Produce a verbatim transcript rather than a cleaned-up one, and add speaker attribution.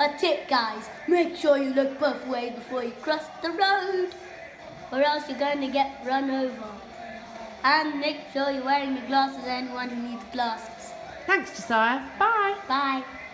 Speaker 1: A tip, guys, make sure you look both ways before you cross the road, or else you're going to get run over. And make sure you're wearing your glasses, anyone who needs glasses.
Speaker 2: Thanks, Josiah. Bye.
Speaker 1: Bye.